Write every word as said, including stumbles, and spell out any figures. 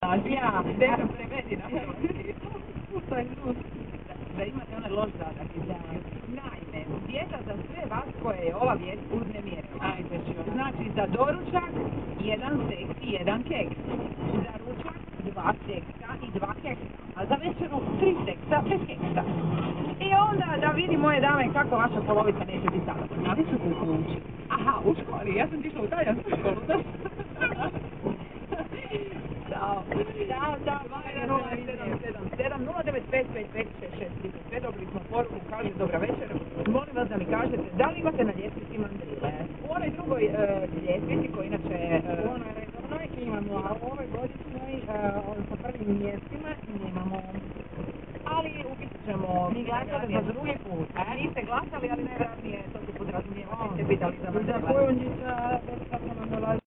Ja, neka prevedi na hrvatski. To je nus. Da imate onaj loš zadak. Naime, dijeta za sve vas koje je ova vijest uznemirila. Ajde, Živana. Znači, za doručak, jedan seks i jedan keks. Za ručak, dva seksa i dva keksa. A za večeru, tri seksa bez keksa. I onda da vidi moje dame kako vaša polovica neće biti zadovoljna. Ali su kukući. Aha, u školi, ja sam išla u talijansku školu, da? Ćao. Ćao, ćao, nula sedam sedam sedam nula devet pet pet pet šest šest tri. Dobili smo poruku, kaže dobra večer. Molim vas da mi kažete da li imate na ljestvici mandrile. U onoj drugoj uh, ljestvici koji inače... Uh, U onoj redovnoj imamo, a u ovoj godišnjoj uh, sa prvim mjestima nemamo. ali upisat ćemo... Mi glasali za drugi put. Niste glasali, ali ne